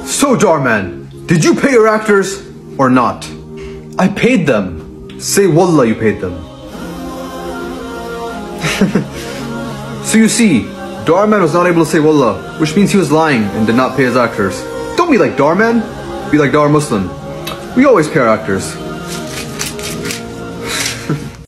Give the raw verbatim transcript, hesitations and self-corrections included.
So Dhar Mann, did you pay your actors or not? I paid them. Say wallah you paid them. So you see, Dhar Mann was not able to say wallah, which means he was lying and did not pay his actors. Don't be like Dhar Mann, be like Dhar Muslim. We always pay our actors.